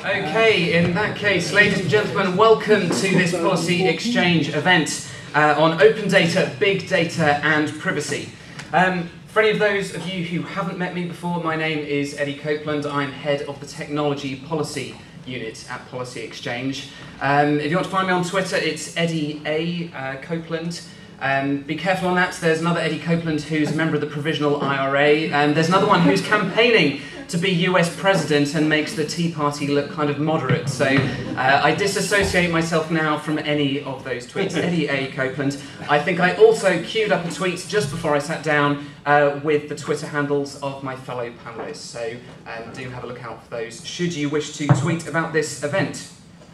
Okay, in that case, ladies and gentlemen, welcome to this Policy Exchange event on open data, big data and privacy. For any of those of you who haven't met me before, my name is Eddie Copeland. I'm head of the Technology Policy Unit at Policy Exchange. If you want to find me on Twitter, it's Eddie A. Copeland. Be careful on that. There's another Eddie Copeland who's a member of the Provisional IRA, and there's another one who's campaigning to be US President and makes the Tea Party look kind of moderate. So I disassociate myself now from any of those tweets. Eddie A. Copeland. I think I also queued up a tweet just before I sat down with the Twitter handles of my fellow panellists. So do have a look out for those should you wish to tweet about this event.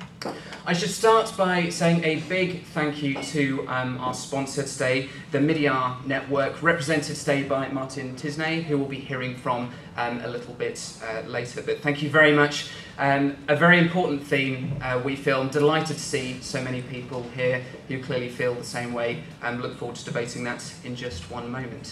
I should start by saying a big thank you to our sponsor today, the Midyar Network, represented today by Martin Tisney, who we'll be hearing from a little bit later. But thank you very much. A very important theme, we feel. I'm delighted to see so many people here who clearly feel the same way, and look forward to debating that in just one moment.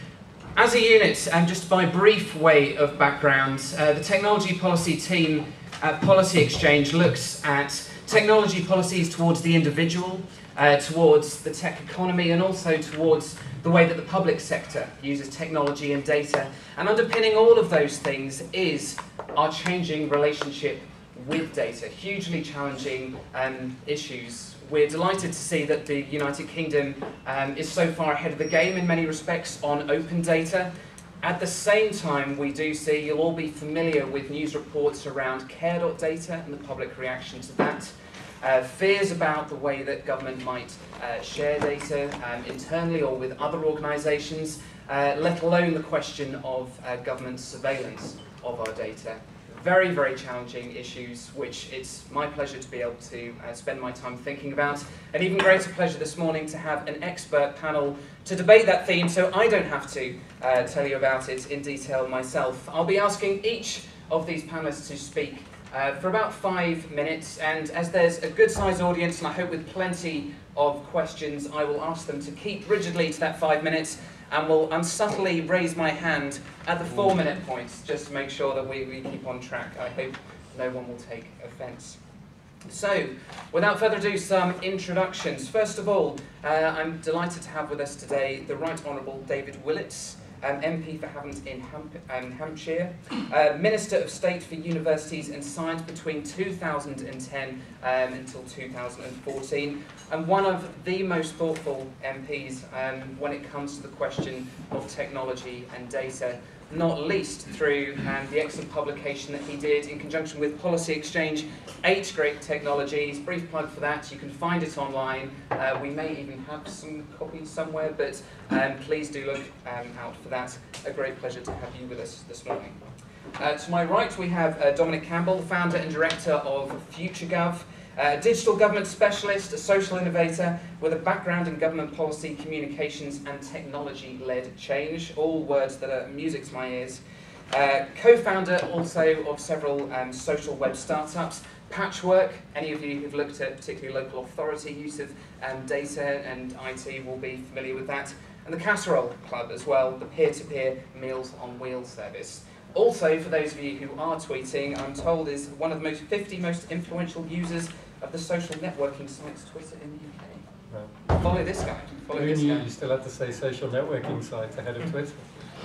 As a unit, and just by brief way of background, the technology policy team at Policy Exchange looks at technology policies towards the individual, towards the tech economy, and also towards the way that the public sector uses technology and data. And underpinning all of those things is our changing relationship with data, hugely challenging issues. We're delighted to see that the United Kingdom is so far ahead of the game in many respects on open data. At the same time, we do see, you'll all be familiar with news reports around care.data and the public reaction to that. Fears about the way that government might share data internally or with other organisations, let alone the question of government surveillance of our data. Very, very challenging issues, which it's my pleasure to be able to spend my time thinking about. An even greater pleasure this morning to have an expert panel to debate that theme, so I don't have to tell you about it in detail myself. I'll be asking each of these panellists to speak for about 5 minutes, and as there's a good sized audience, and I hope with plenty of questions, I will ask them to keep rigidly to that 5 minutes, and will unsubtly raise my hand at the 4-minute points, just to make sure that we keep on track. I hope no one will take offence. So, without further ado, some introductions. First of all, I'm delighted to have with us today the Right Honourable David Willetts, MP for Havant in Hampshire, Minister of State for Universities and Science between 2010 until 2014, and one of the most thoughtful MPs when it comes to the question of technology and data, not least through the excellent publication that he did in conjunction with Policy Exchange, 8 Great Technologies. Brief plug for that, you can find it online. We may even have some copies somewhere, but please do look out for that. A great pleasure to have you with us this morning. To my right, we have Dominic Campbell, founder and director of FutureGov, a digital government specialist, a social innovator with a background in government policy, communications and technology-led change, all words that are music to my ears. Co-founder also of several social web startups. Patchwork, any of you who've looked at particularly local authority use of data and IT will be familiar with that. And the Casserole Club as well, the peer-to-peer Meals on Wheels service. Also, for those of you who are tweeting, I'm told is one of the 50 most influential users of the social networking sites Twitter in the UK. Right. Follow this guy. Follow this guy. You still have to say social networking sites ahead of Twitter.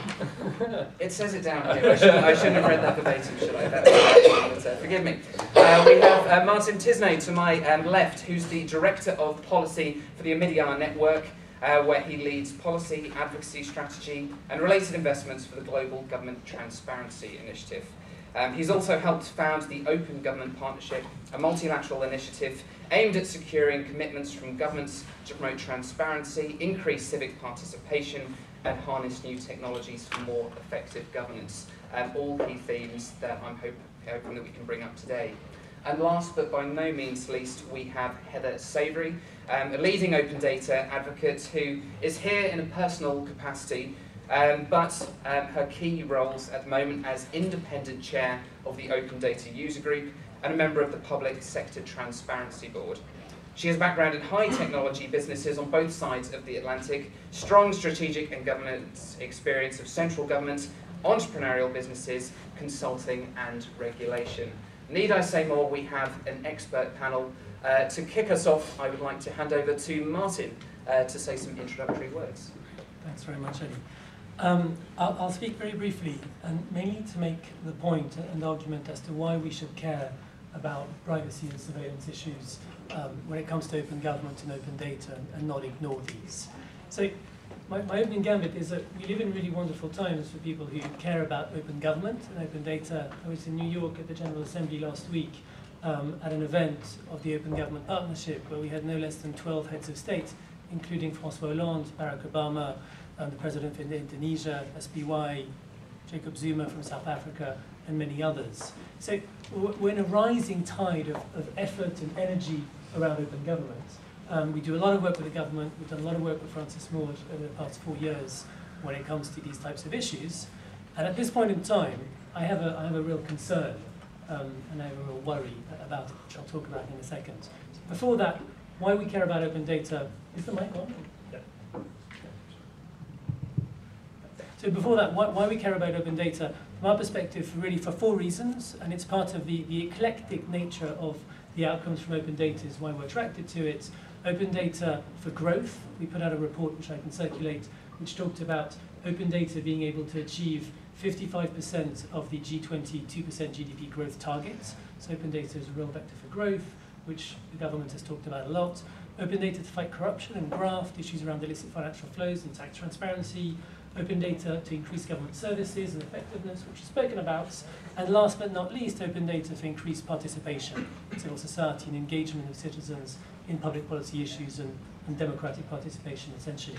It says it down here. I shouldn't have read that verbatim, should I? But, forgive me. We have Martin Tisney to my left, who's the Director of Policy for the Midyar Network, where he leads policy, advocacy, strategy and related investments for the Global Government Transparency Initiative. He's also helped found the Open Government Partnership, a multilateral initiative aimed at securing commitments from governments to promote transparency, increase civic participation and harness new technologies for more effective governance. All key themes that I'm hoping that we can bring up today. And last but by no means least, we have Heather Savory, a leading open data advocate who is here in a personal capacity, but her key roles at the moment as independent chair of the Open Data User Group and a member of the Public Sector Transparency Board. She has a background in high technology businesses on both sides of the Atlantic, strong strategic and governance experience of central government, entrepreneurial businesses, consulting and regulation. need I say more, we have an expert panel. To kick us off, I would like to hand over to Martin to say some introductory words. Thanks very much, Eddie. I'll speak very briefly, and mainly to make the point and argument as to why we should care about privacy and surveillance issues when it comes to open government and open data, and not ignore these. So my opening gambit is that we live in really wonderful times for people who care about open government and open data. I was in New York at the General Assembly last week at an event of the Open Government Partnership where we had no less than 12 heads of state, including François Hollande, Barack Obama, the President of Indonesia, SPY, Jacob Zuma from South Africa, and many others. So we're in a rising tide of effort and energy around open government. We do a lot of work with the government. We've done a lot of work with Francis Maude over the past 4 years when it comes to these types of issues. And at this point in time, I have a real concern and I have a real worry about it, which I'll talk about in a second. So before that, why we care about open data. Is the mic on? Yeah. So before that, why we care about open data, from our perspective, really for 4 reasons, and it's part of the eclectic nature of the outcomes from open data is why we're attracted to it. Open data for growth. We put out a report which I can circulate, which talked about open data being able to achieve 55% of the G20 2% GDP growth targets. So open data is a real vector for growth, which the government has talked about a lot. Open data to fight corruption and graft, issues around illicit financial flows and tax transparency. Open data to increase government services and effectiveness, which is spoken about. And last but not least, open data to increase participation in civil society and engagement of citizens in public policy issues and democratic participation, essentially.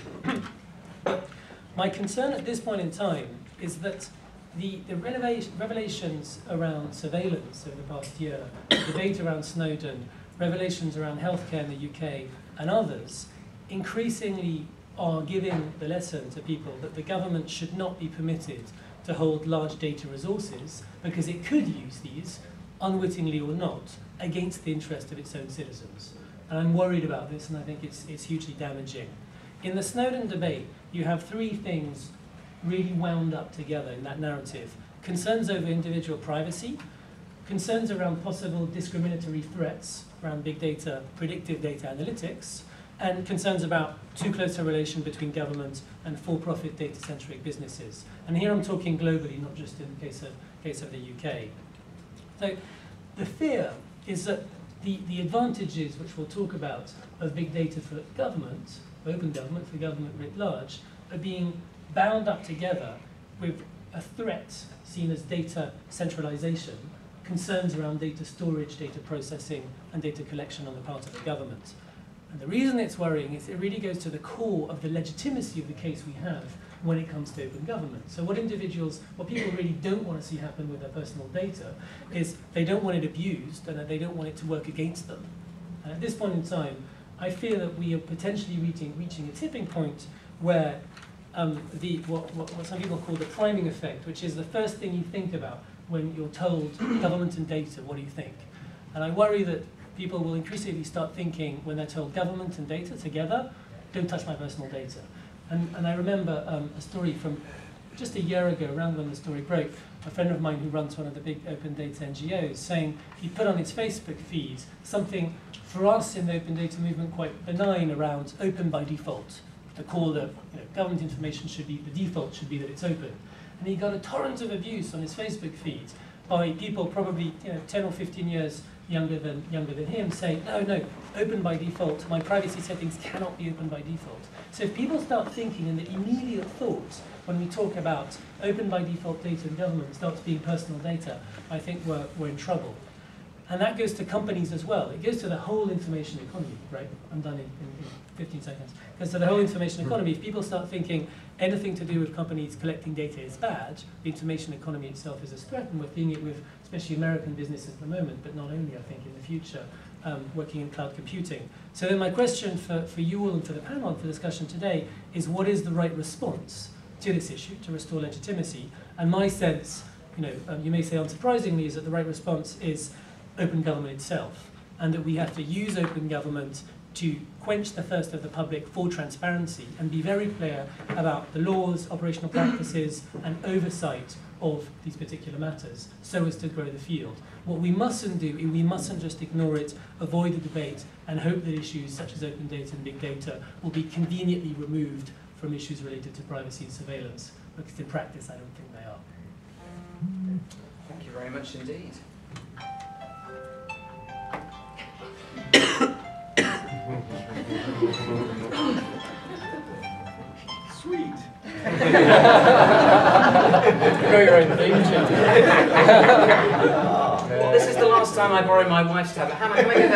My concern at this point in time is that the revelations around surveillance over the past year, the data around Snowden, revelations around healthcare in the UK, and others, increasingly are giving the lesson to people that the government should not be permitted to hold large data resources because it could use these, unwittingly or not, against the interest of its own citizens. And I'm worried about this, and I think it's hugely damaging. In the Snowden debate, you have 3 things really wound up together in that narrative. Concerns over individual privacy, concerns around possible discriminatory threats around big data, predictive data analytics, and concerns about too close a relation between government and for-profit data-centric businesses. And here I'm talking globally, not just in the case of the UK. So the fear is that the advantages, which we'll talk about, of big data for government, open government, for government writ large, are being bound up together with a threat seen as data centralization, concerns around data storage, data processing, and data collection on the part of the government. And the reason it's worrying is it really goes to the core of the legitimacy of the case we have when it comes to open government. So what people really don't want to see happen with their personal data is they don't want it abused and that they don't want it to work against them. And at this point in time, I fear that we are potentially reaching a tipping point where what some people call the priming effect, which is the first thing you think about when you're told government and data, what do you think? And I worry that people will increasingly start thinking when they're told government and data together, don't touch my personal data. And I remember a story from just a year ago, around when the story broke, a friend of mine who runs one of the big open data NGOs saying he put on his Facebook feed something for us in the open data movement quite benign around open by default. The call that government information should be, the default should be that it's open. And he got a torrent of abuse on his Facebook feed by people probably 10 or 15 years younger than him saying, no, open by default, my privacy settings cannot be open by default. So if people start thinking in the immediate thought when we talk about open by default data in government starts being personal data, I think we're in trouble. And that goes to companies as well. It goes to the whole information economy, right? I'm done in 15 seconds. It goes to the whole information economy. If people start thinking anything to do with companies collecting data is bad, the information economy itself is a threat, and we're seeing it with especially American businesses at the moment, but not only, I think, in the future, working in cloud computing. So then my question for you all and for the panel and for discussion today is what is the right response to this issue to restore legitimacy? And my sense, you may say unsurprisingly, is that the right response is open government itself, and that we have to use open government to quench the thirst of the public for transparency and be very clear about the laws, operational practices, and oversight of these particular matters so as to grow the field. What we mustn't do is we mustn't just ignore it, avoid the debate, and hope that issues such as open data and big data will be conveniently removed from issues related to privacy and surveillance, because in practice I don't think they are. Thank you very much indeed. Sweet. Grow your own theme tune. Well, this is the last time I borrow my wife's tablet. Hannah, can I get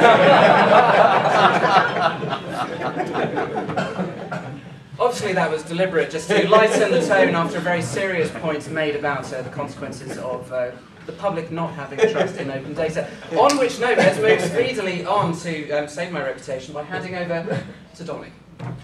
that to you? Obviously that was deliberate, just to lighten the tone after a very serious point made about the consequences of the public not having trust in open data. On which note, let's move speedily on to save my reputation by handing over to Dominic.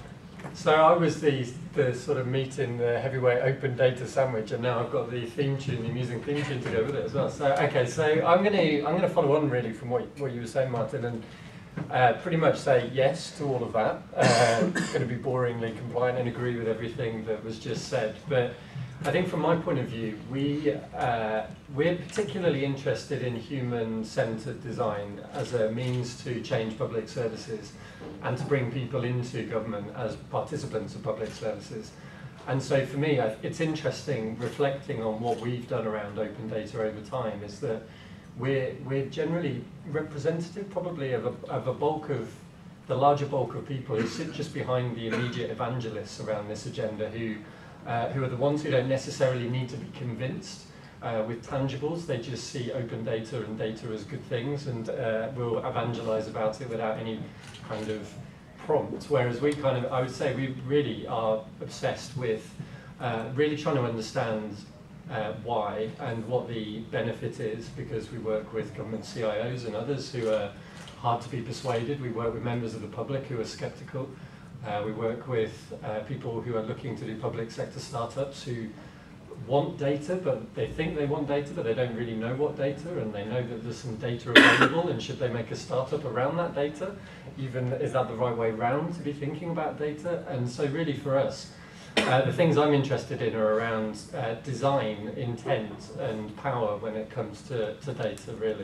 So I was the sort of meat in the heavyweight open data sandwich, and now I've got the theme tune, the amusing theme tune to go with it as well. So okay, so I'm gonna follow on really from what you were saying, Martin, and pretty much say yes to all of that. Going to be boringly compliant and agree with everything that was just said. But I think from my point of view, we're particularly interested in human-centered design as a means to change public services and to bring people into government as participants of public services. And so for me, it's interesting reflecting on what we've done around open data over time is that we're generally representative probably of a bulk of, the larger bulk of people who sit just behind the immediate evangelists around this agenda who are the ones who don't necessarily need to be convinced with tangibles. They just see open data and data as good things and will evangelize about it without any kind of prompt. Whereas we kind of, I would say we really are obsessed with really trying to understand why and what the benefit is, because we work with government CIOs and others who are hard to be persuaded. We work with members of the public who are skeptical. We work with people who are looking to do public sector startups who want data, but they think they want data, but they don't really know what data, and they know that there's some data available, and should they make a startup around that data? Even, is that the right way round to be thinking about data? And so really for us, the things I'm interested in are around design, intent, and power when it comes to data, really.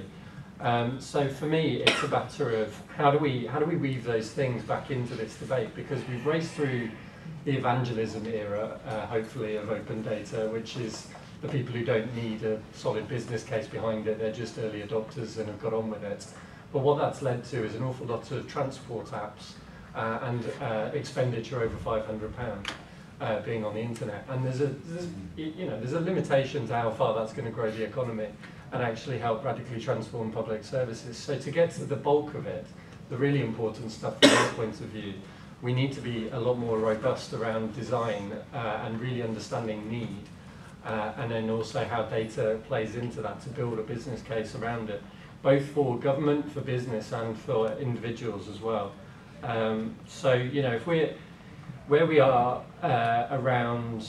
So for me, it's a matter of how do we weave those things back into this debate, because we've raced through the evangelism era, hopefully, of open data, which is the people who don't need a solid business case behind it. They're just early adopters and have got on with it. But what that's led to is an awful lot of transport apps and expenditure over £500 being on the internet. And there's a limitation to how far that's going to grow the economy and actually help radically transform public services. So to get to the bulk of it, the really important stuff from our point of view, we need to be a lot more robust around design and really understanding need, and then also how data plays into that to build a business case around it, both for government, for business, and for individuals as well. So, you know, if where we are around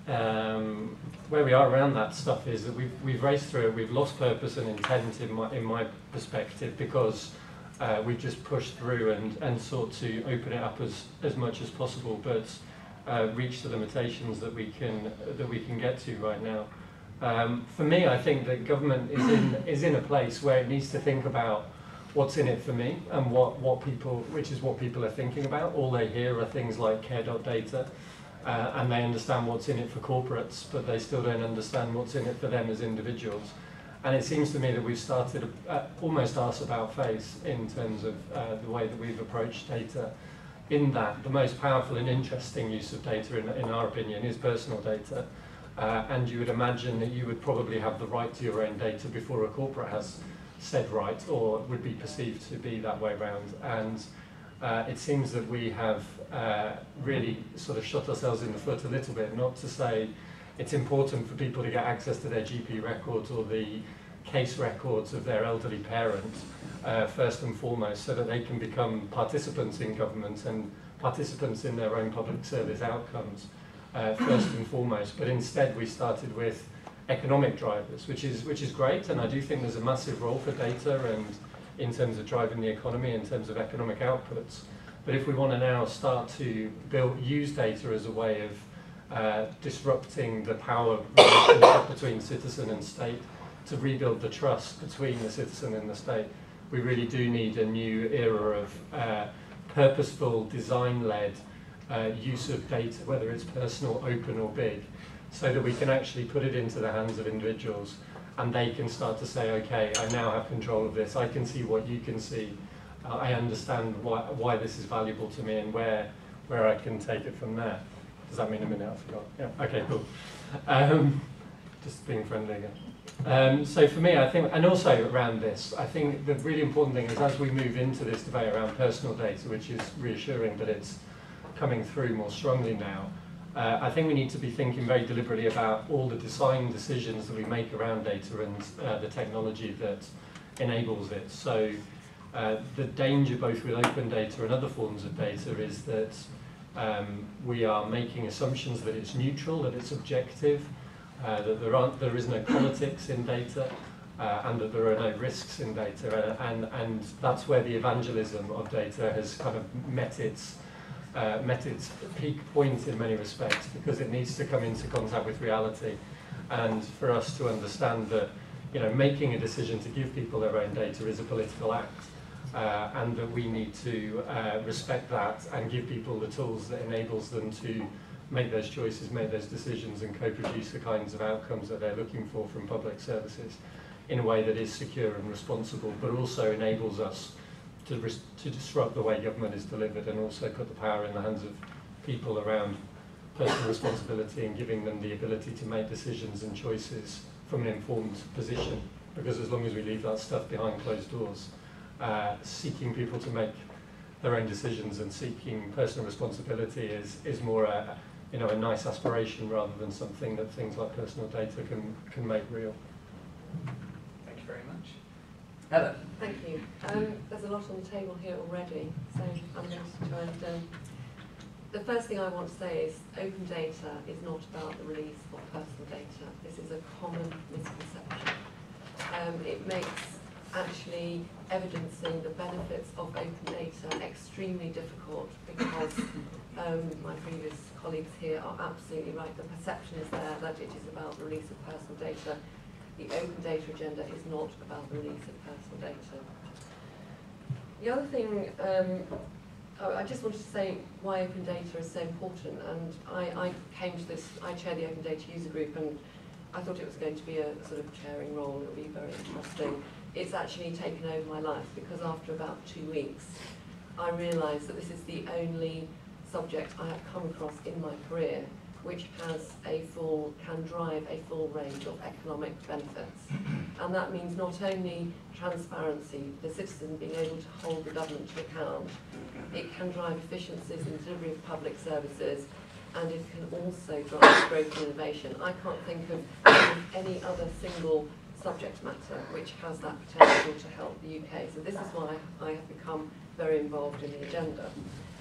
that stuff is that we've raced through it. We've lost purpose and intent in my perspective, because we've just pushed through and sought to open it up as much as possible, but reach the limitations that we can get to right now. For me, I think that government is in a place where it needs to think about what's in it for me and which is what people are thinking about. All they hear are things like care.data, and they understand what's in it for corporates, but they still don't understand what's in it for them as individuals. And it seems to me that we've started almost arse about face in terms of the way that we've approached data. In that, the most powerful and interesting use of data, in our opinion, is personal data. And you would imagine that you would probably have the right to your own data before a corporate has said right, or would be perceived to be that way around. And it seems that we have really sort of shot ourselves in the foot a little bit, not to say it's important for people to get access to their GP records or the case records of their elderly parents, first and foremost, so that they can become participants in government and participants in their own public service outcomes, first and foremost. But instead we started with economic drivers, which is great, and I do think there's a massive role for data and in terms of driving the economy, in terms of economic outputs. But if we want to now start to use data as a way of disrupting the power relationship between citizen and state, to rebuild the trust between the citizen and the state. We really do need a new era of purposeful, design-led use of data, whether it's personal, open or big, so that we can actually put it into the hands of individuals and they can start to say, okay, I now have control of this, I can see what you can see, I understand why this is valuable to me and where I can take it from there. Does that mean a minute? I forgot. Yeah, okay, cool. Just being friendly again. So for me, I think, and also around this, I think the really important thing is as we move into this debate around personal data, which is reassuring that it's coming through more strongly now, I think we need to be thinking very deliberately about all the design decisions that we make around data and the technology that enables it. So the danger both with open data and other forms of data is that we are making assumptions that it's neutral, that it's objective, that there is no politics in data, and that there are no risks in data, and that's where the evangelism of data has kind of met its peak point in many respects, because it needs to come into contact with reality, and for us to understand that, you know, making a decision to give people their own data is a political act, and that we need to respect that and give people the tools that enables them to make those choices, make those decisions, and co-produce the kinds of outcomes that they're looking for from public services in a way that is secure and responsible, but also enables us to disrupt the way government is delivered, and also put the power in the hands of people around personal responsibility and giving them the ability to make decisions and choices from an informed position. Because as long as we leave that stuff behind closed doors, seeking people to make their own decisions and seeking personal responsibility is more a nice aspiration rather than something that things like personal data can make real. Thank you very much. Heather. Thank you. There's a lot on the table here already, so I'm going to try and... the first thing I want to say is open data is not about the release of personal data. This is a common misconception. It makes actually evidencing the benefits of open data extremely difficult, because my previous colleagues here are absolutely right. The perception is there that it is about the release of personal data. The open data agenda is not about the release of personal data. The other thing, I just wanted to say why open data is so important, and I came to this, I chair the Open Data User Group, and I thought it was going to be a sort of chairing role, it would be very interesting. It's actually taken over my life, because after about 2 weeks, I realised that this is the only subject I have come across in my career which can drive a full range of economic benefits. And that means not only transparency, the citizen being able to hold the government to account, it can drive efficiencies in the delivery of public services, and it can also drive growth and innovation. I can't think of any other single subject matter which has that potential to help the UK. So this is why I have become very involved in the agenda.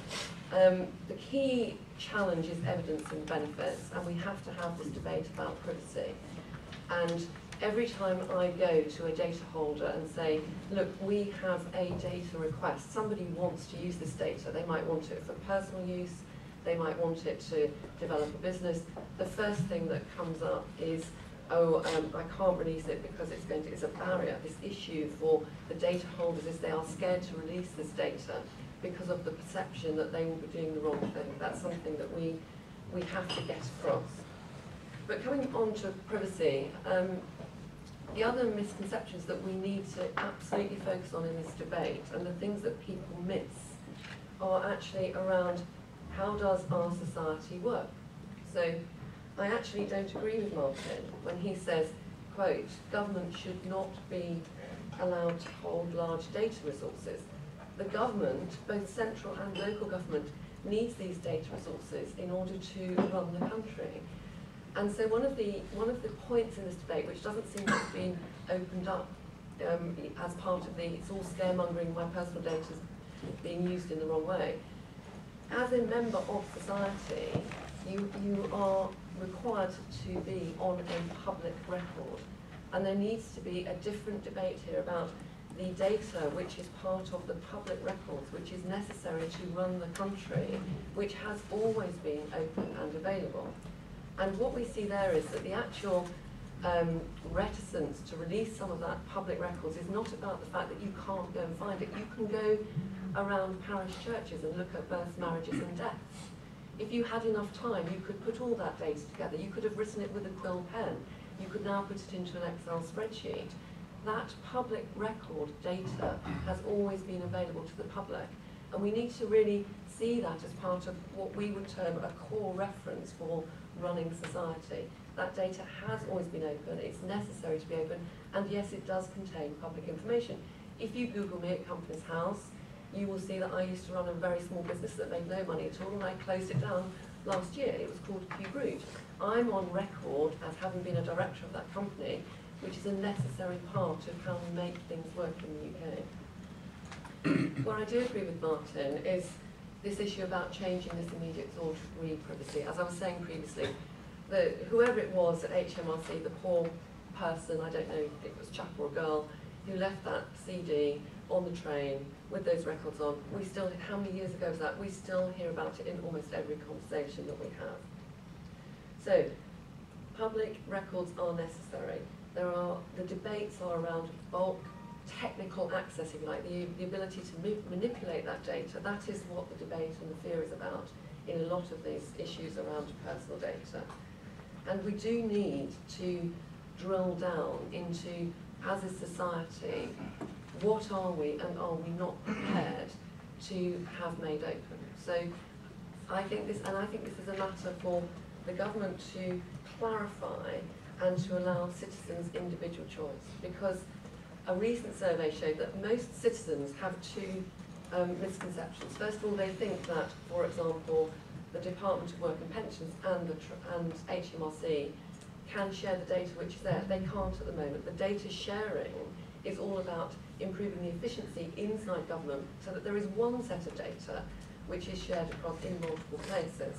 The key challenge is evidencing benefits, and we have to have this debate about privacy. And every time I go to a data holder and say, look, we have a data request, somebody wants to use this data, they might want it for personal use, they might want it to develop a business, the first thing that comes up is, oh, I can't release it because it's a barrier. This issue for the data holders is they are scared to release this data because of the perception that they will be doing the wrong thing. That's something that we have to get across. But coming on to privacy, the other misconceptions that we need to absolutely focus on in this debate, and the things that people miss, are actually around how does our society work. So I actually don't agree with Martin when he says, quote, government should not be allowed to hold large data resources. The government, both central and local government, needs these data resources in order to run the country. And so one of the points in this debate, which doesn't seem to have been opened up as part of it's all scaremongering, my personal data is being used in the wrong way. As a member of society, you are required to be on a public record. And there needs to be a different debate here about the data which is part of the public records, which is necessary to run the country, which has always been open and available. And what we see there is that the actual reticence to release some of that public records is not about the fact that you can't go and find it. You can go around parish churches and look at births, marriages and deaths. If you had enough time, you could put all that data together. You could have written it with a quill pen. You could now put it into an Excel spreadsheet. That public record data has always been available to the public. And we need to really see that as part of what we would term a core reference for running society. That data has always been open, it's necessary to be open, and yes, it does contain public information. If you Google me at Companies House, you will see that I used to run a very small business that made no money at all, and I closed it down last year. It was called Cube Root. I'm on record as having been a director of that company, which is a necessary part of how we make things work in the UK. What I do agree with Martin is this issue about changing this immediate thought re-privacy. As I was saying previously, whoever it was at HMRC, the poor person, I don't know if it was a chap or a girl, who left that CD on the train with those records on, we still, how many years ago was that? We still hear about it in almost every conversation that we have. So, public records are necessary. The debates are around bulk technical access, if you like, the ability to manipulate that data. That is what the debate and the fear is about in a lot of these issues around personal data. And we do need to drill down into, as a society, what are we and are we not prepared to have made open? So I think this is a matter for the government to clarify and to allow citizens individual choice, because a recent survey showed that most citizens have two misconceptions. First of all, they think that, for example, the Department of Work and Pensions and HMRC can share the data which is there. They can't at the moment. The data sharing is all about improving the efficiency inside government so that there is one set of data which is shared across in multiple places.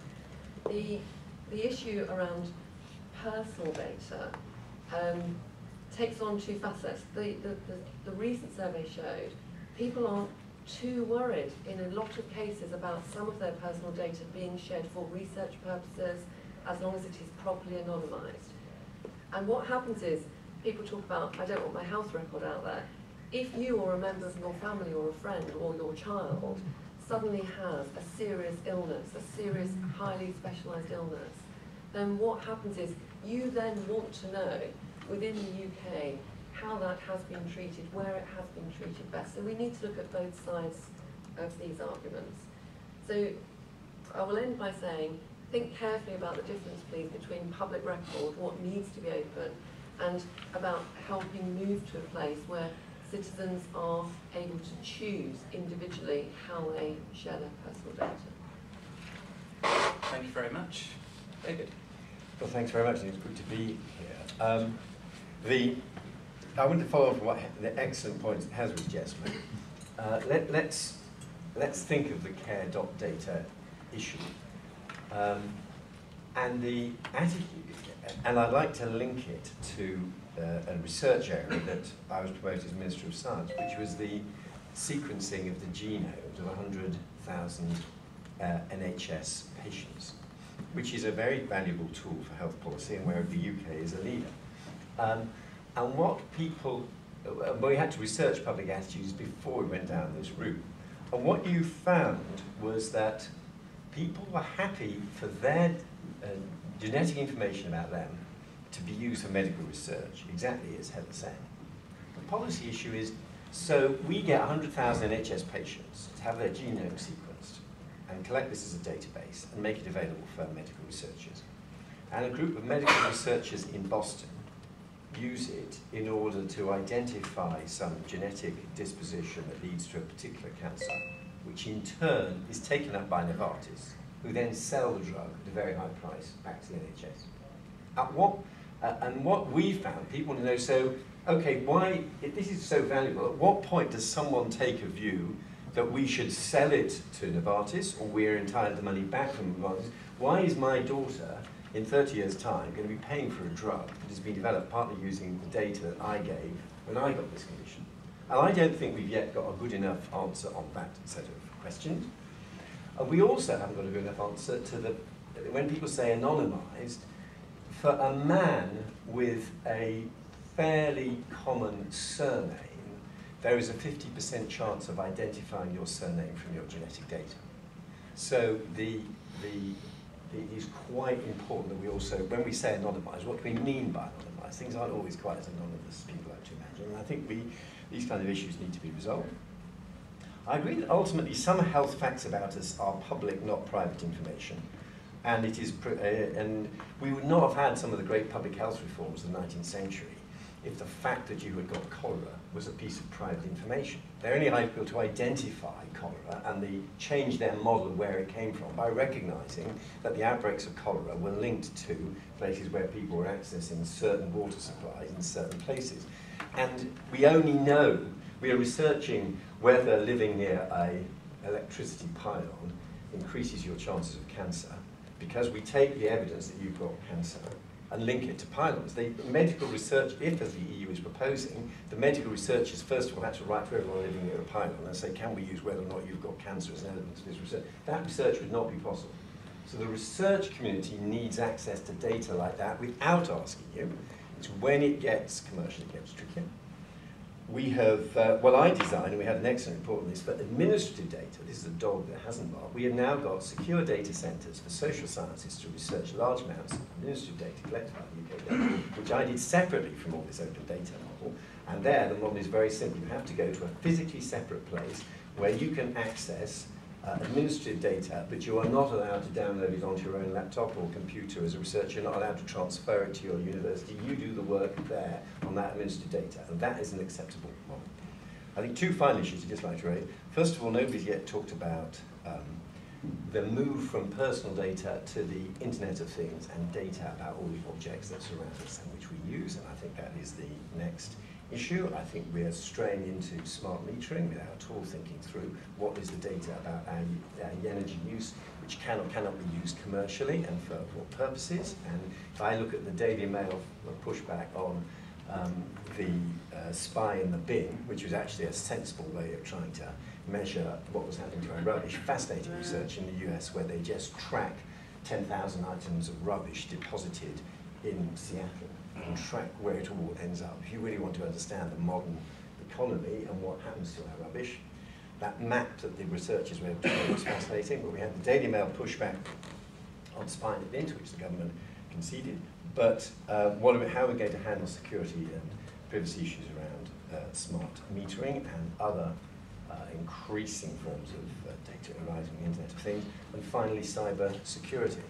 The issue around personal data takes on two facets. The recent survey showed people aren't too worried in a lot of cases about some of their personal data being shared for research purposes, as long as it is properly anonymised. And what happens is, people talk about, I don't want my health record out there. If you or a member of your family or a friend or your child suddenly has a serious illness, a serious, highly specialised illness, then what happens is, you then want to know, within the UK, how that has been treated, where it has been treated best. So we need to look at both sides of these arguments. So I will end by saying, think carefully about the difference, please, between public record, what needs to be open, and about helping move to a place where citizens are able to choose individually how they share their personal data. Thank you very much. David. Well, thanks very much. It's good to be here. I want to follow up on what the excellent points it has with Jessamine. Let's think of the care.data issue and the attitude. And I'd like to link it to a research area that I was promoted as Minister of Science, which was the sequencing of the genomes of 100,000 NHS patients, which is a very valuable tool for health policy and where the UK is a leader. And what people, we had to research public attitudes before we went down this route. And what you found was that people were happy for their genetic information about them to be used for medical research, exactly as Heather said. The policy issue is, so we get 100,000 NHS patients to have their genome sequenced and collect this as a database and make it available for medical researchers. And a group of medical researchers in Boston use it in order to identify some genetic disposition that leads to a particular cancer, which in turn is taken up by Novartis, who then sell the drug at a very high price back to the NHS. And what we found, people want to know, so, okay, why, if this is so valuable, at what point does someone take a view that we should sell it to Novartis, or we're entitled to money back from Novartis? Why is my daughter, in 30 years' time, going to be paying for a drug that has been developed partly using the data that I gave when I got this condition? And I don't think we've yet got a good enough answer on that set of questions. And we also haven't got a good enough answer to the when people say anonymised, for a man with a fairly common surname, there is a 50% chance of identifying your surname from your genetic data. So it is quite important that we also, when we say anonymised, what do we mean by anonymised? Things aren't always quite as anonymous as people like to imagine, and I think these kind of issues need to be resolved. I agree that ultimately some health facts about us are public, not private information. And it is, and we would not have had some of the great public health reforms of the 19th century if the fact that you had got cholera was a piece of private information. They're only able to identify cholera, and they changed their model of where it came from by recognizing that the outbreaks of cholera were linked to places where people were accessing certain water supplies in certain places. And we only know, we are researching whether living near an electricity pylon increases your chances of cancer, because we take the evidence that you've got cancer and link it to pylons. The medical research, if as the EU is proposing, the medical researchers first of all had to write to everyone living near a pylon and say, can we use whether or not you've got cancer as an element of this research? That research would not be possible. So the research community needs access to data like that without asking you. It's when it gets commercial, it gets trickier. We have, well, I designed, and we had an excellent report on this, for administrative data. This is a dog that hasn't barked. We have now got secure data centres for social sciences to research large amounts of administrative data collected by the UK government, which I did separately from all this open data model. And there, the model is very simple. You have to go to a physically separate place where you can access administrative data, but you are not allowed to download it onto your own laptop or computer as a researcher. You're not allowed to transfer it to your university. You do the work there on that administrative data, and that is an acceptable model. I think two final issues I'd just like to raise. First of all, nobody's yet talked about the move from personal data to the Internet of Things and data about all the objects that surround us and which we use, and I think that is the next issue. I think we are straying into smart metering without at all thinking through what is the data about our energy use, which can or cannot be used commercially and for what purposes. And if I look at the Daily Mail pushback on the spy in the bin, which was actually a sensible way of trying to measure what was happening to our rubbish, fascinating research in the US where they just track 10,000 items of rubbish deposited in Seattle and track where it all ends up. If you really want to understand the modern economy and what happens to our rubbish, that map that the researchers were able to do was fascinating, but we had the Daily Mail pushback on spying it into which the government conceded. But how are we going to handle security and privacy issues around smart metering and other increasing forms of data arising in the Internet of Things? And finally, cyber security.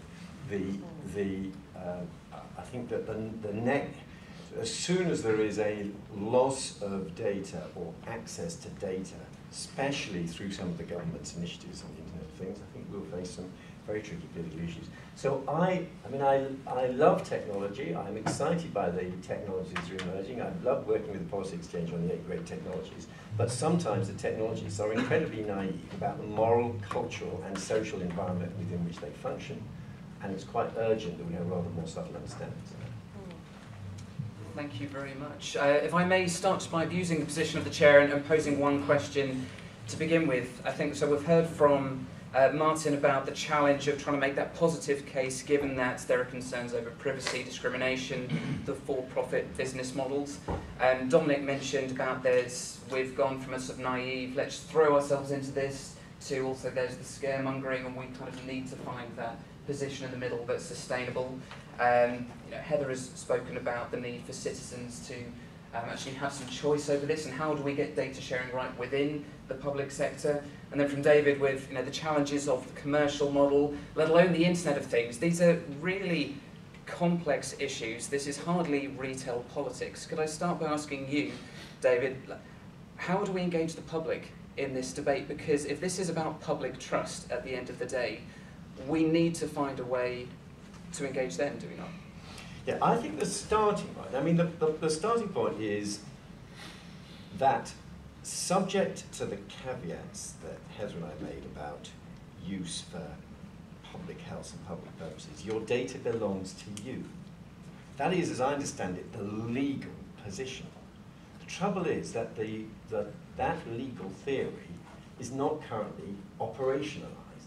I think that as soon as there is a loss of data or access to data, especially through some of the government's initiatives on the Internet of Things, I think we'll face some very tricky political issues. So I love technology. I'm excited by the technologies that are emerging. I love working with the Policy Exchange on the 8 great technologies. But sometimes the technologies are incredibly naive about the moral, cultural, and social environment within which they function. And it's quite urgent that we have rather more subtle understandings. Thank you very much. If I may start by using the position of the chair and posing one question to begin with. I think so. We've heard from Martin about the challenge of trying to make that positive case, given that there are concerns over privacy, discrimination, the for-profit business models. Dominic mentioned about we've gone from a sort of naive, let's throw ourselves into this, to also there's the scaremongering, and we kind of need to find that position in the middle that's sustainable. Heather has spoken about the need for citizens to actually have some choice over this, and how do we get data sharing right within the public sector? And then from David with the challenges of the commercial model, let alone the Internet of Things. These are really complex issues. This is hardly retail politics. Could I start by asking you, David, how do we engage the public in this debate? Because if this is about public trust at the end of the day, we need to find a way to engage them, do we not? Yeah, I think the starting point, the starting point is that subject to the caveats that Heather and I made about use for public health and public purposes, your data belongs to you. That is, as I understand it, the legal position. The trouble is that that legal theory is not currently operationalized.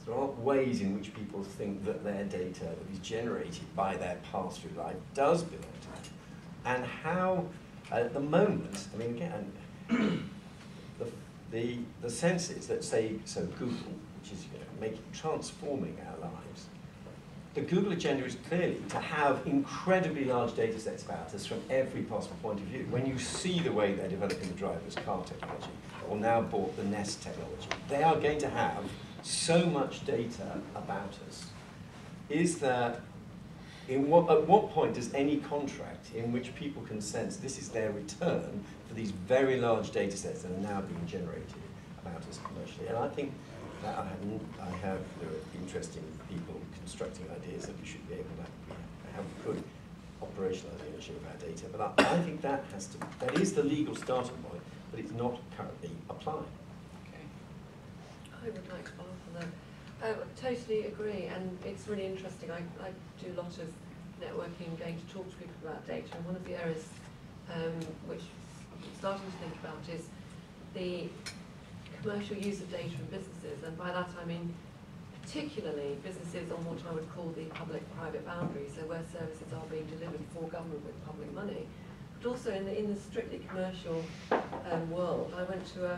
There aren't ways in which people think that their data that is generated by their path through life does belong to them. And how, at the moment, I mean, again, the sense is that, say, so Google, which is transforming our lives, the Google agenda is clearly to have incredibly large data sets about us from every possible point of view. When you see the way they're developing the driverless car technology, or now bought the Nest technology, they are going to have so much data about us. Is there, at what point does any contract in which people can sense this is their return for these very large data sets that are now being generated about us commercially? And I think that there are interesting people constructing ideas that we should be able to have good operational ownership of our data. But I think that is the legal starting point, but it's not currently applied. Okay. I would like to follow up on that. I totally agree, and it's really interesting. I do a lot of networking, going to talk to people about data, and one of the areas which I'm starting to think about is the commercial use of data in businesses, and by that I mean particularly businesses on what I would call the public-private boundary, so where services are being delivered for government with public money. But also in the strictly commercial world, I went to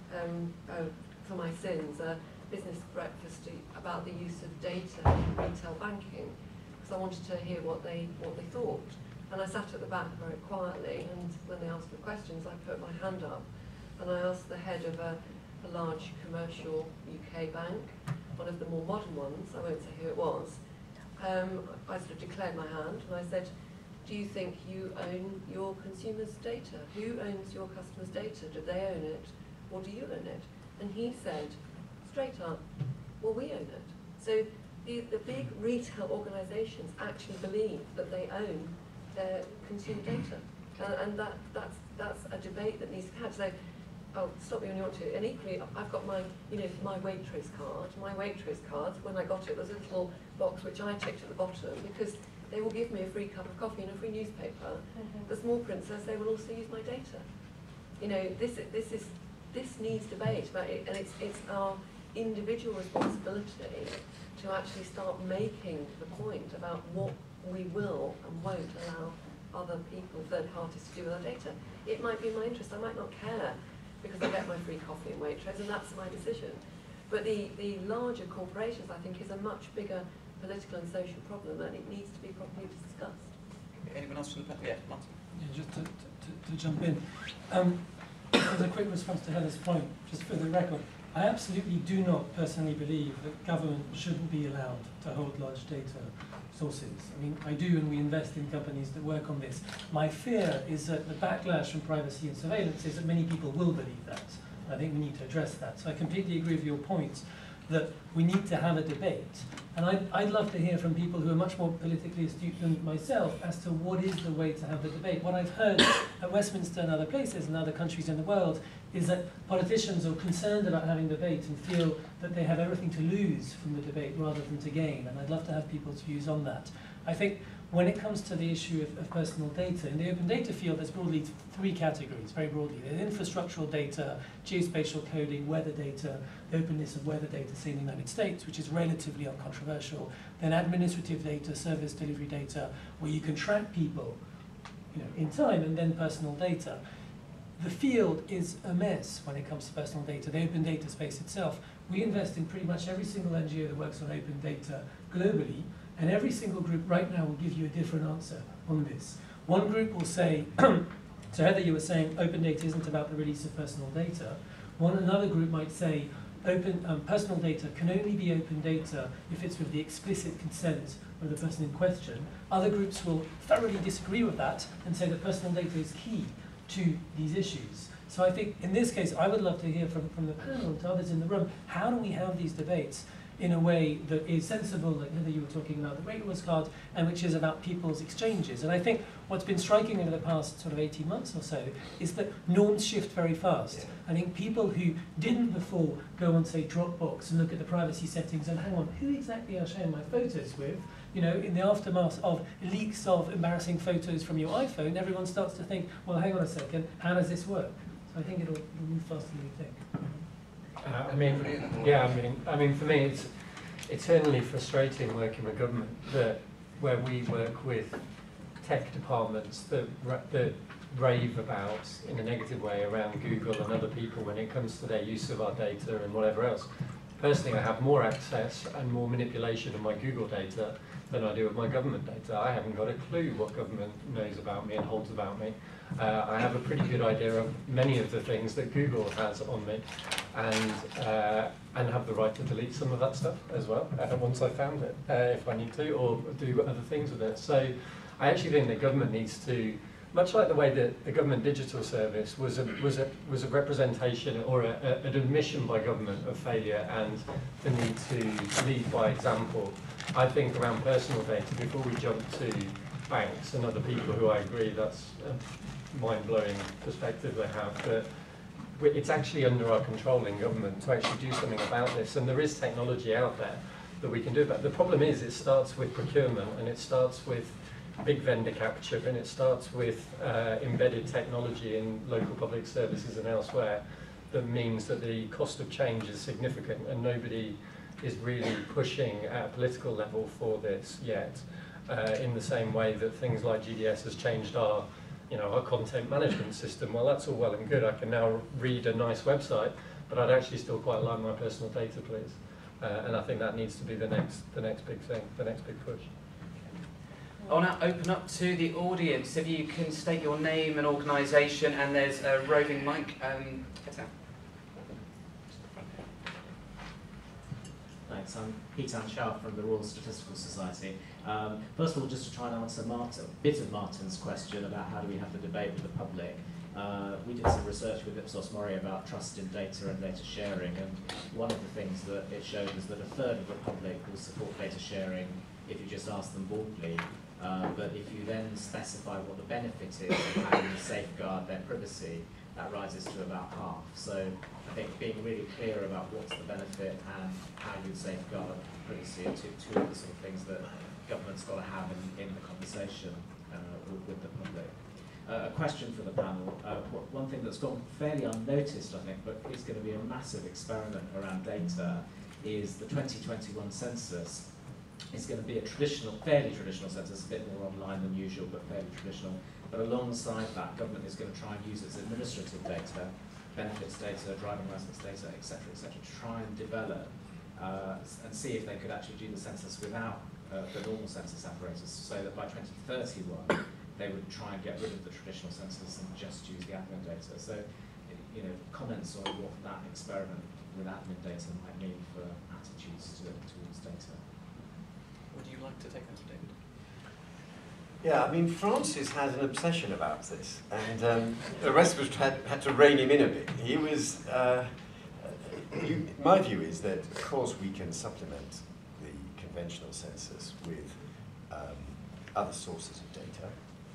for my sins, a business breakfast about the use of data in retail banking, because I wanted to hear what they thought. And I sat at the back very quietly, and when they asked me questions, I put my hand up, and I asked the head of a large commercial UK bank, one of the more modern ones, I won't say who it was. I sort of declared my hand, and I said, do you think you own your consumers' data? Who owns your customers' data? Do they own it, or do you own it? And he said, straight up, well, we own it. So the big retail organisations actually believe that they own their consumer data. And that's a debate that needs to happen. So I'll stop you when you want to. And equally, I've got my, my Waitrose card. My Waitrose card, when I got it, was a little box which I ticked at the bottom because they will give me a free cup of coffee and a free newspaper. The small print says they will also use my data. This needs debate about it, and it's our individual responsibility to actually start making the point about what we will and won't allow other people, third parties, to do with our data. It might be in my interest. I might not care because I get my free coffee in Waitrose, and that's my decision. But the larger corporations, I think, is a much bigger political and social problem, and it needs to be properly discussed. Anyone else from the panel? Yeah, Martin. Yeah, just to jump in. As a quick response to Heather's point, just for the record, I absolutely do not personally believe that government shouldn't be allowed to hold large data sources. I mean, I do, and we invest in companies that work on this. My fear is that the backlash from privacy and surveillance is that many people will believe that. I think we need to address that. So I completely agree with your point that we need to have a debate. And I'd love to hear from people who are much more politically astute than myself as to what is the way to have the debate. What I've heard at Westminster and other places and other countries in the world is that politicians are concerned about having debate and feel that they have everything to lose from the debate rather than to gain. And I'd love to have people's views on that. I think when it comes to the issue of personal data, in the open data field, there's broadly three categories, very broadly. There's infrastructural data, geospatial coding, weather data, the openness of weather data, say in the United States, which is relatively uncontroversial. Then administrative data, service delivery data, where you can track people in time, and then personal data. The field is a mess when it comes to personal data, the open data space itself. We invest in pretty much every single NGO that works on open data globally, and every single group right now will give you a different answer on this. One group will say, so Heather, you were saying open data isn't about the release of personal data. Another group might say personal data can only be open data if it's with the explicit consent of the person in question. Other groups will thoroughly disagree with that and say that personal data is key to these issues. So I think in this case, I would love to hear from the panel and to others in the room, how do we have these debates in a way that is sensible, like Heather, you were talking about the Waitrose card, and which is about people's exchanges. And I think what's been striking over the past sort of 18 months or so is that norms shift very fast. Yeah. I think people who didn't before go on, say, Dropbox and look at the privacy settings and hang on, who exactly are sharing my photos with? In the aftermath of leaks of embarrassing photos from your iPhone, everyone starts to think, well, hang on a second, how does this work? So I think it'll move faster than you think. I mean, for me, eternally frustrating working with government that where we work with tech departments that rave about, in a negative way, around Google and other people when it comes to their use of our data and whatever else. Personally, I have more access and more manipulation of my Google data than I do of my government data. I haven't got a clue what government knows about me and holds about me. I have a pretty good idea of many of the things that Google has on me, and have the right to delete some of that stuff as well once I've found it, if I need to, or do other things with it. So I actually think the government needs to, much like the way that the government digital service was a representation or an admission by government of failure and the need to lead by example. I think around personal data, before we jump to banks and other people who I agree that's a mind-blowing perspective they have, but it's actually under our control in government to actually do something about this, and there is technology out there that we can do about it. The problem is it starts with procurement, and it starts with big vendor capture, and it starts with embedded technology in local public services and elsewhere that means that the cost of change is significant, and nobody is really pushing at a political level for this yet, in the same way that things like GDS has changed our content management system. Well, that's all well and good. I can now read a nice website, but I'd actually still quite like my personal data, please. And I think that needs to be the next big thing, the next big push. I'll now open up to the audience. If you can state your name and organisation, and there's a roving mic. Get out. Thanks. I'm Hitan Shah from the Royal Statistical Society. First of all, just to try and answer a bit of Martin's question about how do we have the debate with the public. We did some research with Ipsos Mori about trust in data and data sharing, and one of the things that it showed is that a third of the public will support data sharing if you just ask them broadly. But if you then specify what the benefit is and how you safeguard their privacy, that rises to about half. So I think being really clear about what's the benefit and how you safeguard privacy are two of the sort of things that government's got to have in the conversation with the public. A question for the panel. One thing that's gone fairly unnoticed, I think, but is going to be a massive experiment around data is the 2021 census. It's going to be a fairly traditional census, a bit more online than usual, but fairly traditional. But alongside that, government is going to try and use its administrative data, benefits data, driving license data, etc., to try and develop and see if they could actually do the census without the normal census apparatus, so that by 2031 they would try and get rid of the traditional census and just use the admin data. So, comments on what that experiment with admin data might mean for attitudes towards data. Would you like to take that, David? Yeah, I mean, Francis had an obsession about this, and the rest of us had to rein him in a bit. He was, my view is that, of course, we can supplement the conventional census with other sources of data.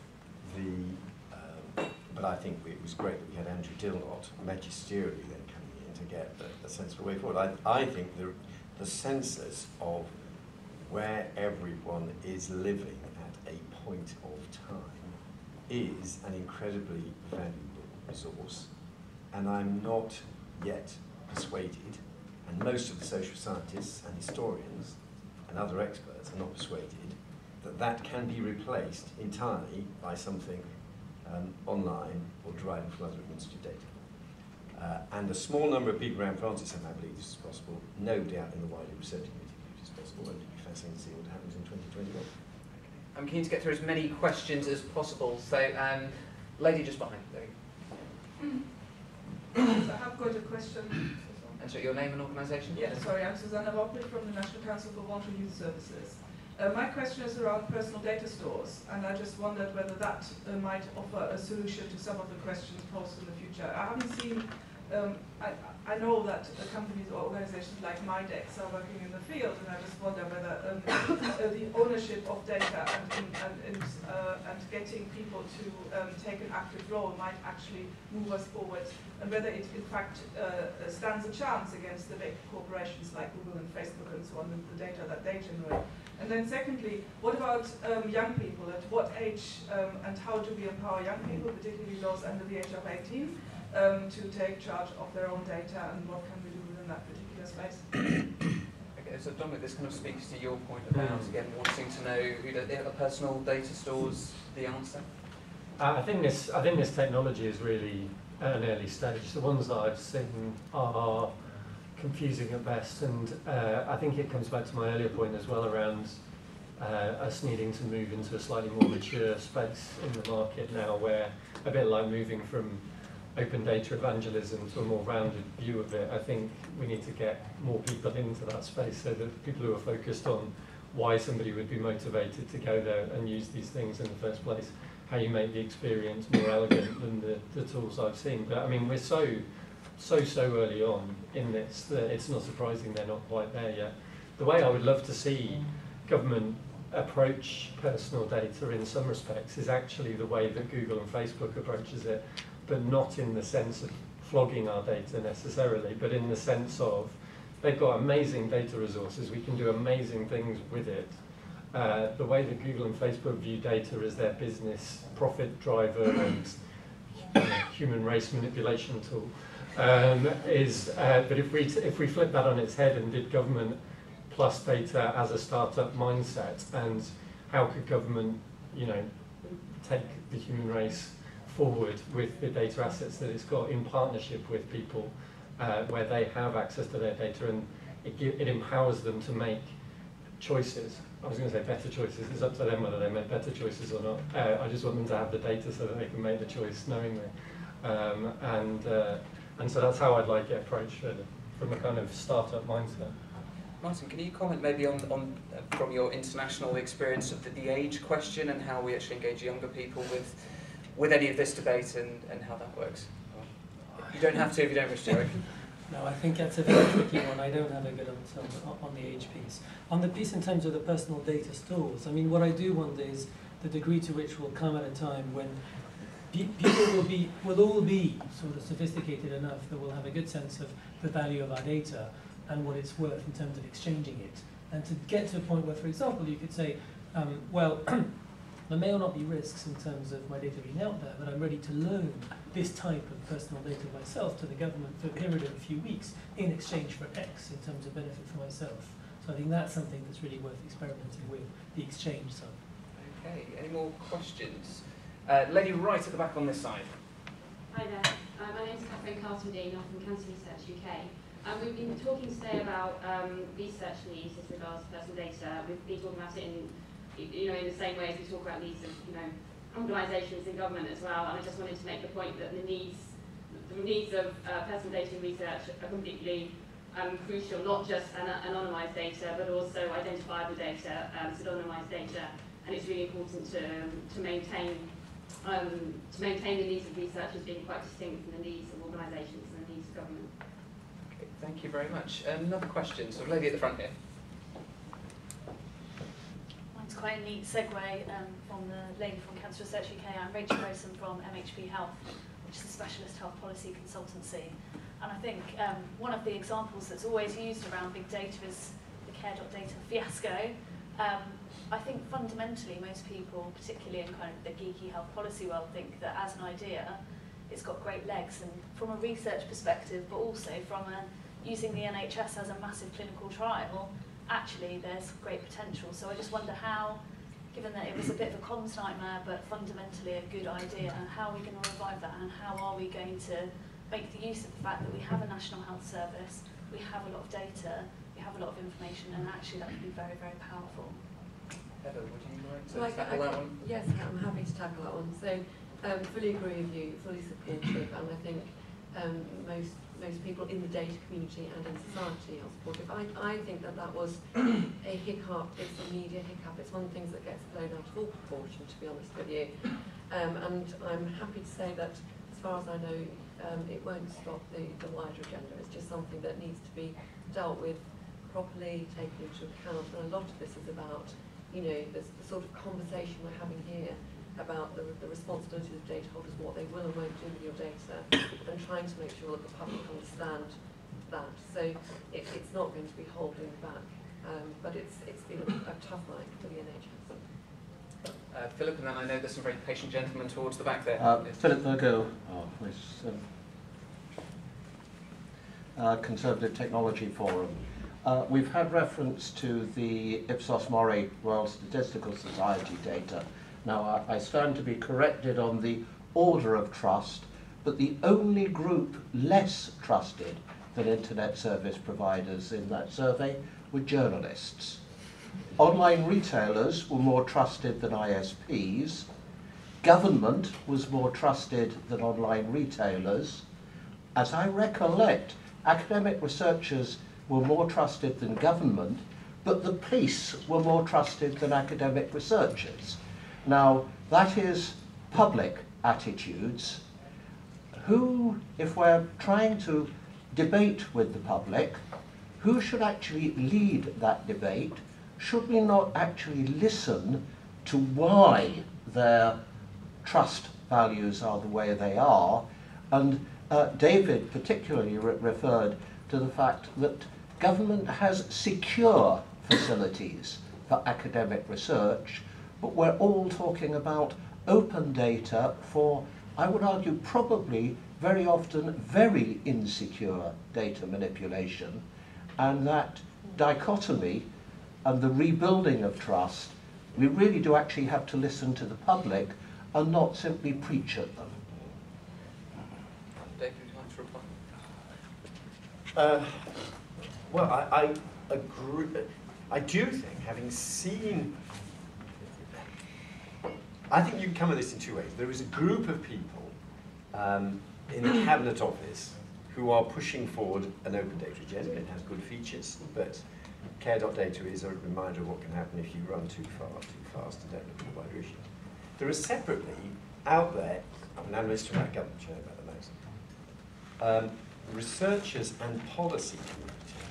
But I think it was great that we had Andrew Dillot magisterially then coming in to get the sensible way forward. I think the census of where everyone is living at a point of time is an incredibly valuable resource, and I'm not yet persuaded, and most of the social scientists and historians and other experts are not persuaded, that can be replaced entirely by something online or derived from other administrative data. And a small number of people around Francis, and I believe this is possible, no doubt in the wider research community believe this is possible, and it'll be fascinating to see what happens in 2021. I'm keen to get through as many questions as possible, so lady just behind, there you go. So I have got a question. And so your name and organisation? Yeah, sorry, I'm Susanna Robley from the National Council for Voluntary Youth Services. My question is around personal data stores, and I just wondered whether that might offer a solution to some of the questions posed in the future. I haven't seen, I know that companies or organizations like MyDex are working in the field, and I just wonder whether the ownership of data and getting people to take an active role might actually move us forward, and whether it in fact stands a chance against the big corporations like Google and Facebook and so on, the data that they generate. And then secondly, what about young people? At what age and how do we empower young people, particularly those under the age of 18, to take charge of their own data, and what can we do within that particular space? Okay, So Dominic, this kind of speaks to your point about, again, wanting to know who a personal data stores the answer. I think this technology is really at an early stage. The ones that I've seen are confusing at best, and I think it comes back to my earlier point as well around us needing to move into a slightly more mature space in the market now, where a bit like moving from open data evangelism to a more rounded view of it. I think we need to get more people into that space, so that people who are focused on why somebody would be motivated to go there and use these things in the first place, how you make the experience more elegant than the tools I've seen. But I mean, we're so early on in this that it's not surprising they're not quite there yet. The way I would love to see government approach personal data in some respects is actually the way that Google and Facebook approaches it, but not in the sense of flogging our data necessarily, but in the sense of they've got amazing data resources, we can do amazing things with it. The way that Google and Facebook view data as their business profit driver and human race manipulation tool is, but if we flip that on its head and did government plus data as a startup mindset, and how could government, take the human race forward with the data assets that it's got in partnership with people where they have access to their data, and it empowers them to make choices. I was going to say better choices. It's up to them whether they make better choices or not. I just want them to have the data so that they can make the choice knowingly. And so that's how I'd like it approached, really, from a kind of startup mindset. Martin, can you comment maybe on from your international experience of the age question and how we actually engage younger people with any of this debate and how that works? You don't have to if you don't wish to, Eric. No, I think that's a very tricky one. I don't have a good answer on the age piece. On the piece in terms of the personal data stores, I mean, what I do wonder is the degree to which will come at a time when people will all be sort of sophisticated enough that we'll have a good sense of the value of our data and what it's worth in terms of exchanging it. And to get to a point where, for example, you could say, well, there may or not be risks in terms of my data being out there, but I'm ready to loan this type of personal data myself to the government for a period of a few weeks in exchange for X in terms of benefit for myself. So I think that's something that's really worth experimenting with, the exchange side. Okay, any more questions? Lady right at the back on this side. Hi there, my name is Catherine Carter-Dean, I'm from Cancer Research UK. We've been talking today about research needs as regards to personal data. We've been talking about it in the same way as we talk about needs of, organisations in government as well. And I just wanted to make the point that the needs of personal data research are completely crucial, not just anonymised data, but also identifiable data, pseudonymised data. And it's really important to maintain the needs of research as being quite distinct from the needs of organisations and the needs of government. Okay, thank you very much. Another question, so lady at the front here. Mine's quite a neat segue from the lady from Cancer Research UK. I'm Rachel Grayson from MHP Health, which is a specialist health policy consultancy. And I think one of the examples that's always used around big data is the care.data fiasco. I think fundamentally most people, particularly in kind of the geeky health policy world, think that as an idea it's got great legs, and from a research perspective, but also from using the NHS as a massive clinical trial, actually there's great potential. So I just wonder how, given that it was a bit of a comms nightmare but fundamentally a good idea, how are we going to revive that, and how are we going to make the use of the fact that we have a national health service, we have a lot of data, we have a lot of information, and actually that can be very, very powerful. Heather, would you like to tackle that one? Yes, I'm happy to tackle that one. So, fully agree with you, fully supportive, and I think most people in the data community and in society are supportive. I think that was a hiccup, it's a media hiccup, it's one of the things that gets blown out of all proportion, to be honest with you. And I'm happy to say that, as far as I know, it won't stop the wider agenda. It's just something that needs to be dealt with properly, taken into account, and a lot of this is about the sort of conversation we're having here about the responsibilities of data holders, what they will and won't do with your data, and trying to make sure that the public understand that. So it's not going to be holding back, but it's been a tough night for the NHS. Philip, and then I know there's some very patient gentlemen towards the back there. Philip Virgo, Conservative Technology Forum. We've had reference to the Ipsos Mori Royal Statistical Society data. Now, I stand to be corrected on the order of trust, but the only group less trusted than internet service providers in that survey were journalists. Online retailers were more trusted than ISPs. Government was more trusted than online retailers. As I recollect, academic researchers were more trusted than government, but the police were more trusted than academic researchers. Now, that is public attitudes. Who, if we're trying to debate with the public, who should actually lead that debate? Should we not actually listen to why their trust values are the way they are? And David particularly referred to the fact that government has secure facilities for academic research, but we're all talking about open data for, I would argue, probably very often very insecure data manipulation, and that dichotomy and the rebuilding of trust, we really do actually have to listen to the public and not simply preach at them. David, would you like to reply? Well, I agree. I do think, having seen, I think you can come at this in two ways. There is a group of people in the Cabinet Office who are pushing forward an open data agenda. It has good features, but care.data is a reminder of what can happen if you run too far, too fast, and don't look at the wider issue. There are separately, out there, an analyst from our government, you know about the most, researchers and policy community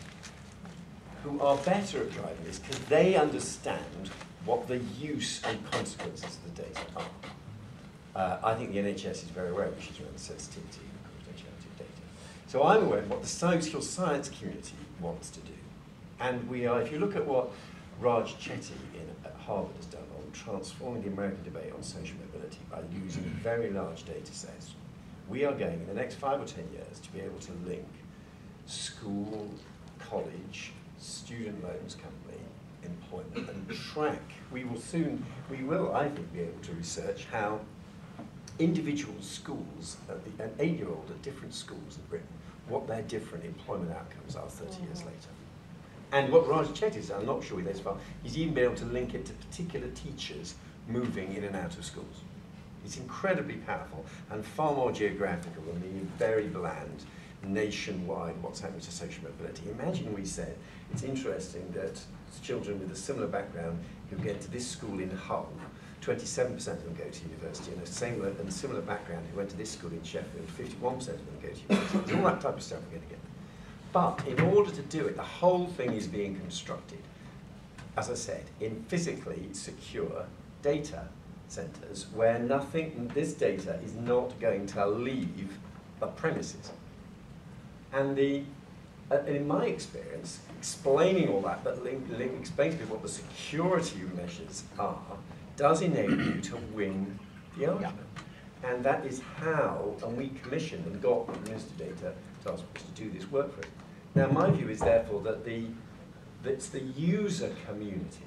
who are better at driving this because they understand what the use and consequences of the data are. I think the NHS is very aware of issues around the sensitivity and confidentiality of data. So I'm aware of what the social science community wants to do. And we are, if you look at what Raj Chetty at Harvard has done on transforming the American debate on social mobility by using very large data sets, we are going in the next 5 or 10 years to be able to link school, college, student loans company, employment, and track. We will, I think, be able to research how individual schools, an 8-year-old at different schools in Britain, what their different employment outcomes are 30 years later. And what Raj Chetty has done, I'm not sure he goes far, he's even been able to link it to particular teachers moving in and out of schools. It's incredibly powerful and far more geographical than the very bland, nationwide, what's happening to social mobility. Imagine we said, it's interesting that children with a similar background who get to this school in Hull, 27% of them go to university, and a similar background who went to this school in Sheffield, 51% of them go to university. It's all that type of stuff we're going to get. But in order to do it, the whole thing is being constructed, as I said, in physically secure data centers where this data is not going to leave the premises. And in my experience, explaining all that, but explaining to people what the security measures are, does enable you to win the argument. Yeah. And that is how, and we commissioned and got the Minister Data Task Force to do this work for us. Now, my view is therefore that it's the user community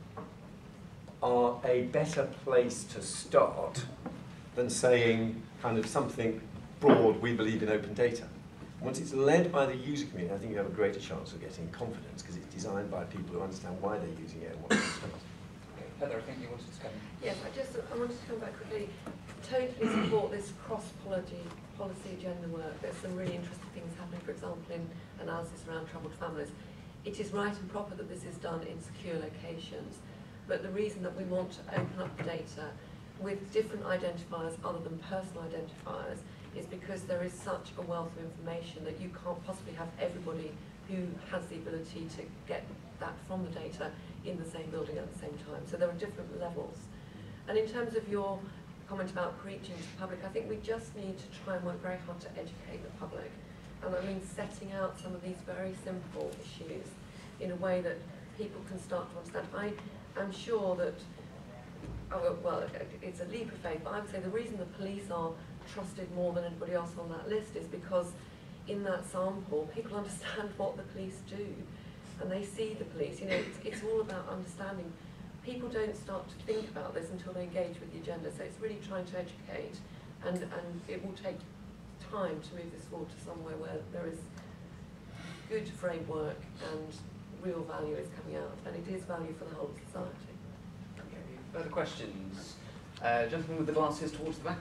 are a better place to start than saying kind of something broad, we believe in open data. Once it's led by the user community, I think you have a greater chance of getting confidence because it's designed by people who understand why they're using it and what it's doing. Heather, I think you wanted to come. Yes, I wanted to come back quickly. Totally support this cross-policy agenda work. There's some really interesting things happening, for example, in analysis around troubled families. It is right and proper that this is done in secure locations, but the reason that we want to open up the data with different identifiers other than personal identifiers is because there is such a wealth of information that you can't possibly have everybody who has the ability to get that from the data in the same building at the same time. So there are different levels. And in terms of your comment about preaching to the public, I think we just need to try and work very hard to educate the public. And I mean setting out some of these very simple issues in a way that people can start to understand. I'm sure that, well, it's a leap of faith, but I would say the reason the police are trusted more than anybody else on that list is because in that sample, people understand what the police do. and they see the police. You know, it's all about understanding. People don't start to think about this until they engage with the agenda, so it's really trying to educate, and it will take time to move this forward to somewhere where there is good framework and real value is coming out, and it is value for the whole of society. Okay, further questions? Gentleman with the glasses towards the back.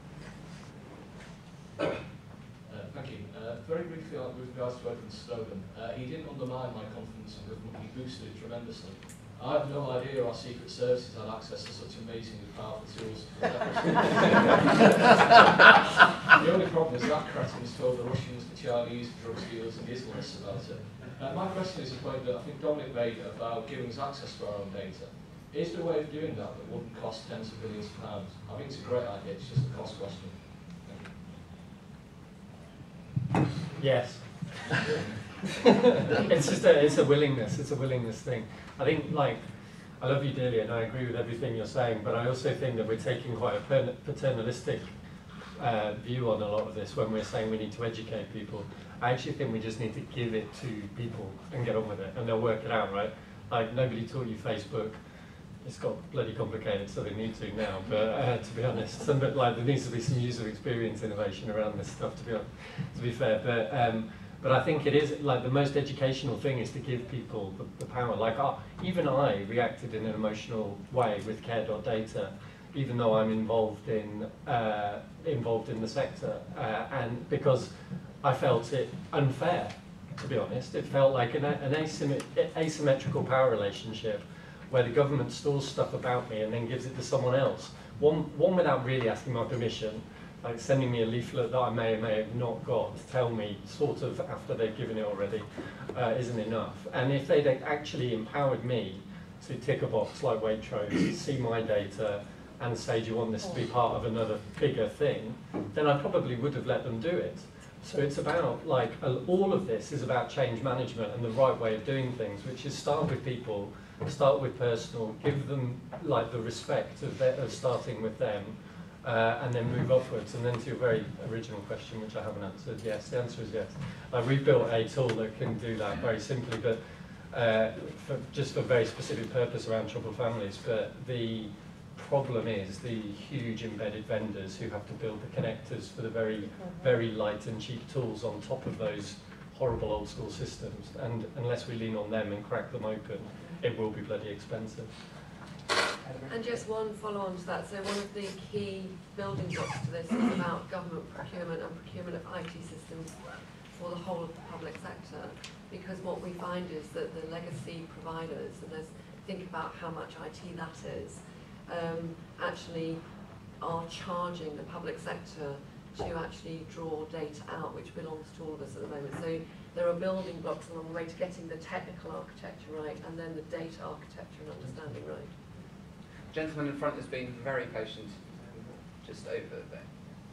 Thank you. Very briefly with regards to Edward's slogan, he didn't undermine my confidence in government, he boosted it tremendously. I have no idea our secret services had access to such amazingly powerful tools. The only problem is that cretin's told the Russians, the Chinese, the drug dealers and the Islamists about it. My question is a point that I think Dominic made about giving us access to our own data. Is there a way of doing that that wouldn't cost tens of billions of pounds? I think it's a great idea, it's just a cost question. Yes. it's a willingness thing. I think, like, I love you dearly and I agree with everything you're saying, but I also think that we're taking quite a paternalistic view on a lot of this when we're saying we need to educate people. I actually think we just need to give it to people and get on with it, and they'll work it out, right? Like, nobody taught you Facebook. It's got bloody complicated, so they need to now, but to be honest, but like, there needs to be some user experience innovation around this stuff, to be fair, but I think it is, like, the most educational thing is to give people the power. Like, even I reacted in an emotional way with care.data, even though I'm involved in the sector, and because I felt it unfair, to be honest. It felt like an asymmetrical power relationship where the government stores stuff about me and then gives it to someone else. One without really asking my permission, like sending me a leaflet that I may or may have not got to tell me, sort of after they've given it already, isn't enough. And if they'd actually empowered me to tick a box like Waitrose, see my data, and say, do you want this to be part of another bigger thing, then I probably would have let them do it. So it's about, like, all of this is about change management and the right way of doing things, which is start with people, start with personal, give them, like, the respect of starting with them, and then move upwards. And then to your very original question, which I haven't answered, yes, the answer is yes. We've built a tool that can do that very simply, but just for very specific purpose around troubled families. But the problem is the huge embedded vendors who have to build the connectors for the very, very light and cheap tools on top of those horrible old school systems. And unless we lean on them and crack them open, it will be bloody expensive. And just one follow-on to that, so one of the key building blocks to this is about government procurement and procurement of IT systems for the whole of the public sector, because what we find is that the legacy providers, and think about how much IT that is, actually are charging the public sector to actually draw data out, which belongs to all of us at the moment. So there are building blocks along the way to getting the technical architecture right and then the data architecture and understanding right. Gentleman in front has been very patient, just over there.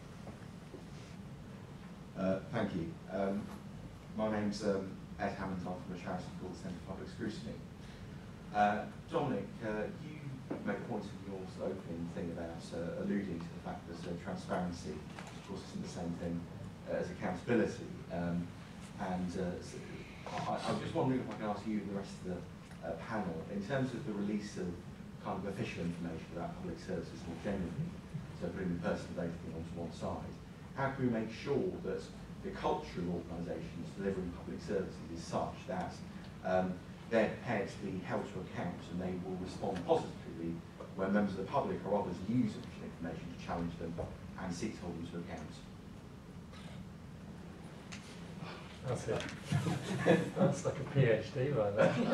Thank you. My name's Ed Hammond. I'm from a charity called the Centre for Public Scrutiny. Dominic, you made a point in your opening thing about alluding to the fact that transparency, of course, isn't the same thing as accountability. I was just wondering if I could ask you and the rest of the panel, in terms of the release of kind of official information about public services more generally, so putting the personal data thing onto one side, how can we make sure that the culture of organisations delivering public services is such that they're prepared to be held to account and they will respond positively when members of the public or others use official information to challenge them and seek to hold them to account? That's it. That's like a PhD right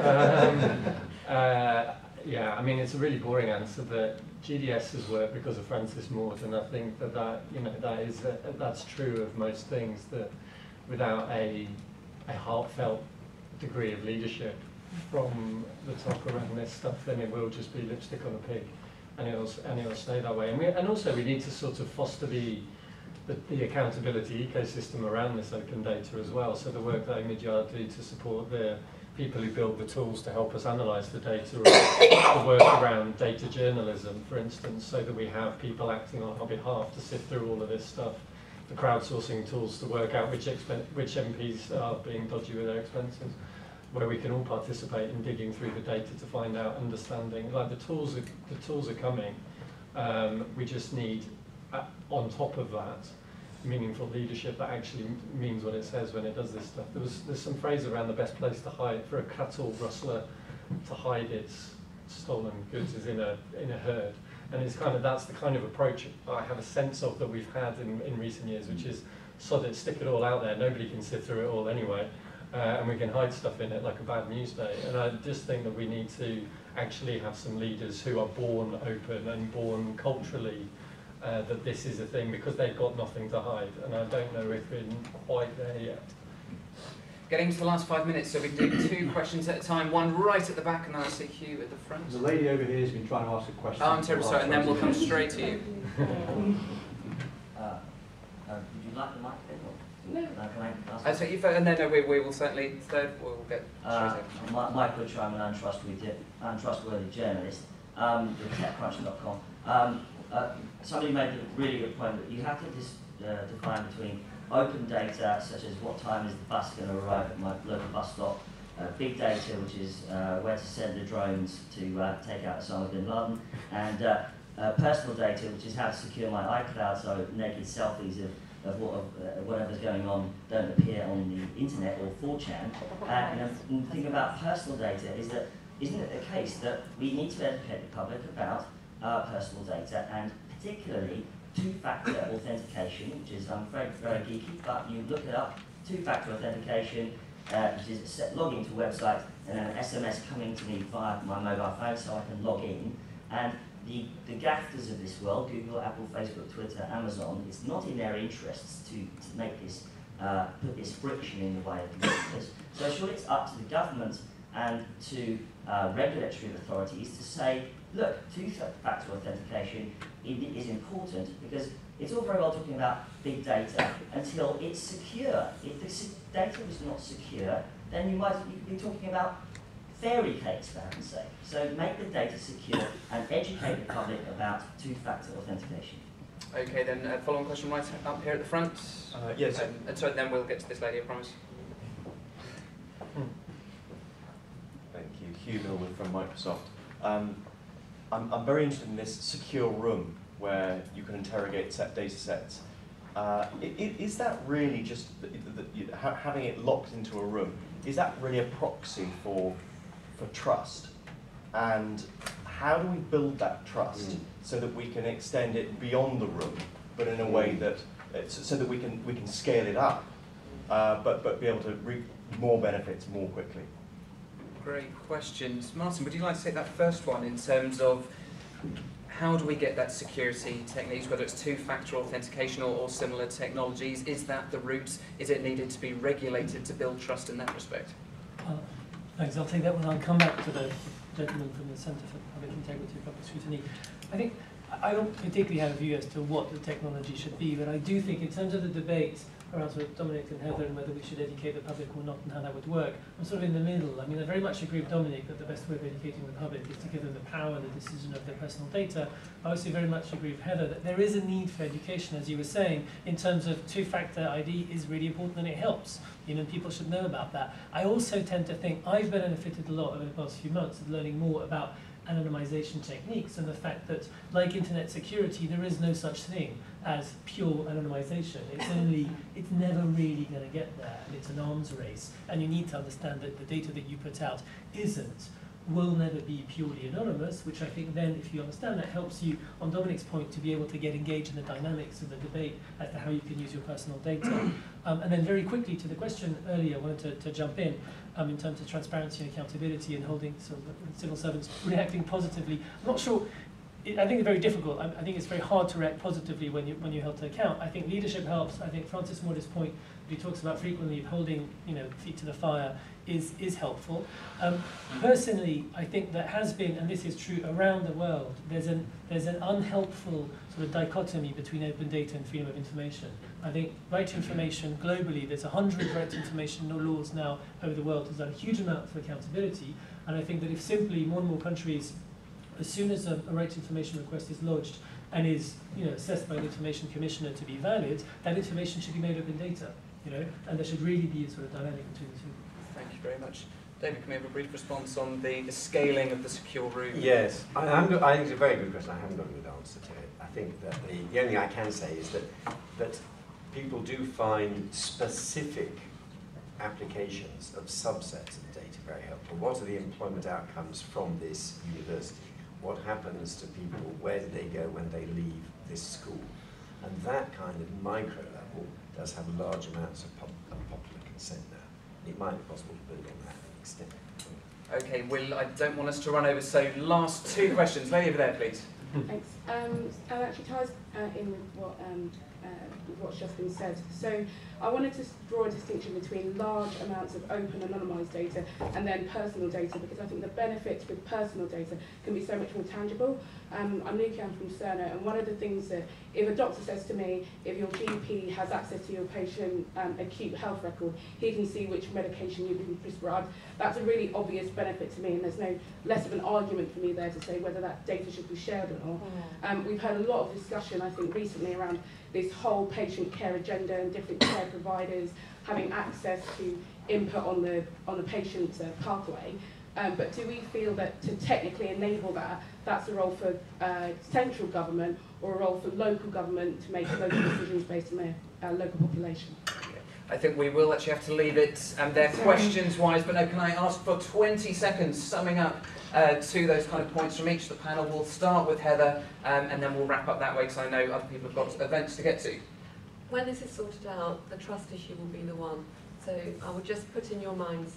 there. Yeah, I mean, it's a really boring answer, but GDS has worked because of Francis Maude, and I think that's true of most things, that without a heartfelt degree of leadership from the top around this stuff, then it will just be lipstick on a pig, and it'll stay that way. And also we need to sort of foster the accountability ecosystem around this open data as well. So the work that Omidyar do to support the people who build the tools to help us analyse the data, or the work around data journalism, for instance, so that we have people acting on our behalf to sift through all of this stuff, the crowdsourcing tools to work out which MPs are being dodgy with their expenses. where we can all participate in digging through the data to find out, understanding. Like the tools are coming. We just need, on top of that, meaningful leadership that actually means what it says when it does this stuff. There's some phrase around the best place to hide for a cattle rustler to hide its stolen goods is in a herd, and it's kind of, that's the kind of approach I have a sense of that we've had in recent years, which is sod it, stick it all out there. Nobody can sift through it all anyway, and we can hide stuff in it like a bad news day. And I just think that we need to actually have some leaders who are born open and born culturally. That this is a thing, because they've got nothing to hide, and I don't know if we're quite there yet. Getting to the last 5 minutes, so we can do 2 questions at a time, one right at the back, and then I see Hugh at the front. The lady over here has been trying to ask a question. Oh, I'm terribly sorry, and then we'll come straight to you. Would you like the microphone? No. Can I ask? So you, and then we will certainly, we'll get straight Mike Butcher, I'm an untrustworthy journalist with TechCrunch.com. Somebody made a really good point that you have to define between open data, such as what time is the bus going to arrive at my local bus stop, big data, which is where to send the drones to take out Osama bin Laden, and personal data, which is how to secure my iCloud so naked selfies of whatever's going on don't appear on the internet or 4chan. And the thing about personal data is that, isn't it the case that we need to educate the public about our personal data, and particularly two-factor authentication, which is, I'm afraid, very geeky, but you look it up, two-factor authentication, which is logging into a website and then an SMS coming to me via my mobile phone so I can log in. And the gaffers of this world, Google, Apple, Facebook, Twitter, Amazon, it's not in their interests to make this, put this friction in the way of developers. So surely it's up to the government and to regulatory authorities to say, look, two-factor authentication is important, because it's all very well talking about big data until it's secure. If the data is not secure, then you could be talking about fairy cakes, for heaven's sake. So make the data secure and educate the public about two-factor authentication. Okay, then follow-on question right up here at the front. Yes. So then we'll get to this lady, I promise. Thank you. Hugh Millwood from Microsoft. I'm very interested in this secure room where you can interrogate data sets. Is that really just having it locked into a room? Is that really a proxy for trust? And how do we build that trust so that we can extend it beyond the room, but in a way that so that we can scale it up, but be able to reap more benefits more quickly? Great questions. Martin, would you like to take that first one in terms of how do we get that security techniques, whether it's two-factor authentication or similar technologies? Is that the route? Is it needed to be regulated to build trust in that respect? Thanks, I'll take that one. I'll come back to the gentleman from the Centre for Public Integrity and Public Scrutiny. I think I don't particularly have a view as to what the technology should be, but I do think in terms of the debate around sort of Dominic and Heather and whether we should educate the public or not and how that would work, I'm sort of in the middle. I mean, I very much agree with Dominic that the best way of educating the public is to give them the power and the decision of their personal data. I also very much agree with Heather that there is a need for education, as you were saying, in terms of two-factor ID is really important and it helps. You know, people should know about that. I also tend to think I've benefited a lot over the past few months of learning more about anonymization techniques and the fact that, like internet security, there is no such thing as pure anonymization. It's never really going to get there, and it's an arms race. And you need to understand that the data that you put out will never be purely anonymous, which I think then, if you understand that, helps you, on Dominic's point, to be able to get engaged in the dynamics of the debate as to how you can use your personal data. And then very quickly to the question earlier, I wanted to jump in terms of transparency and accountability and holding sort of civil servants reacting positively. I'm not sure. I think it's very difficult. I think it's very hard to react positively when you're held to account. I think leadership helps. I think Francis Mordy's point that he talks about frequently of holding feet to the fire is helpful. Personally, I think there has been, and this is true around the world, there's an unhelpful sort of dichotomy between open data and freedom of information. I think right to information globally, there's 100 right to information laws now over the world. There's done a huge amount for accountability, and I think that if simply more and more countries, as soon as a right to information request is lodged and is assessed by the Information Commissioner to be valid, that information should be made open data, and there should really be a sort of dynamic between the two. Thank you very much. David, can we have a brief response on the scaling of the secure room? Yes, I think it's a very good question. I haven't got a good answer to it. I think that the only thing I can say is that people do find specific applications of subsets of data very helpful. What are the employment outcomes from this university? What happens to people? Where do they go when they leave this school? And that kind of micro level does have large amounts of popular consent now. It might be possible to build on that extent. Okay, Will, I don't want us to run over, so last two questions. Lady over there, please. Thanks. That actually ties in with what's just been said. So I wanted to draw a distinction between large amounts of open anonymised data and then personal data, because I think the benefits with personal data can be so much more tangible. I'm Nuki, I'm from Cerner, and one of the things that if a doctor says to me, if your GP has access to your patient acute health record, he can see which medication you've been prescribed. That's a really obvious benefit to me, and there's no less of an argument for me there to say whether that data should be shared or not. We've had a lot of discussion, I think, recently around this whole patient care agenda and different care providers having access to input on the patient's pathway. But do we feel that to technically enable that, that's a role for central government or a role for local government to make local decisions based on their local population? I think we will actually have to leave it there questions-wise, but no, can I ask for 20 seconds summing up to those kind of points from each of the panel? We'll start with Heather, and then we'll wrap up that way, because I know other people have got events to get to. When this is sorted out, the trust issue will be the one. So I would just put in your minds,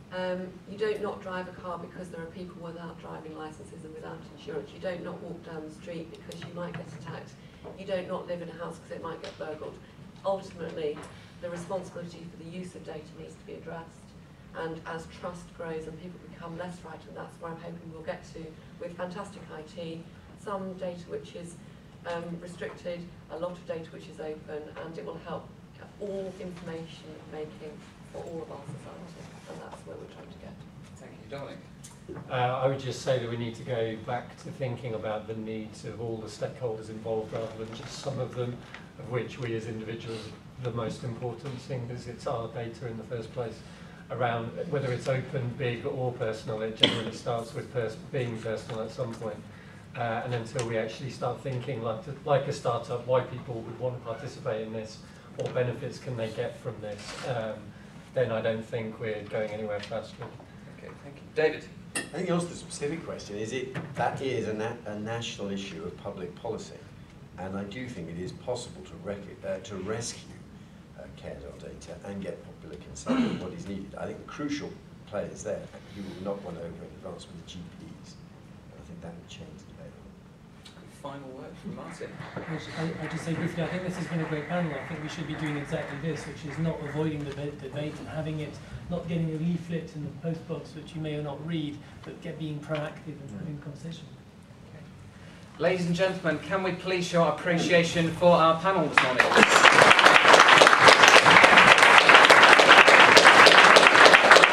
you don't not drive a car because there are people without driving licences and without insurance. You don't not walk down the street because you might get attacked. You don't not live in a house because it might get burgled. Ultimately, the responsibility for the use of data needs to be addressed. And as trust grows and people become less frightened, that's where I'm hoping we'll get to with fantastic IT, some data which is restricted, a lot of data which is open, and it will help all information making for all of our society. And that's where we're trying to get. Thank you. Dominic? I would just say that we need to go back to thinking about the needs of all the stakeholders involved rather than just some of them, of which we as individuals, the most important thing is it's our data in the first place. Around whether it's open, big or personal, it generally starts with being personal at some point. And until we actually start thinking like a startup, why people would want to participate in this, what benefits can they get from this, then I don't think we're going anywhere faster. Okay, thank you. David? I think the answer to the specific question is that is a national issue of public policy, and I do think it is possible to rescue care.org data and get popular consent on what is needed. I think the crucial players there, you will not want to over in advance with the GPs. I think that would change the debate. Final word from Martin. I just say briefly, I think this has been a great panel. I think we should be doing exactly this, which is not avoiding the debate and having it, not getting a leaflet in the post box which you may or not read, but being proactive and having a conversation. Ladies and gentlemen, can we please show our appreciation for our panel this morning?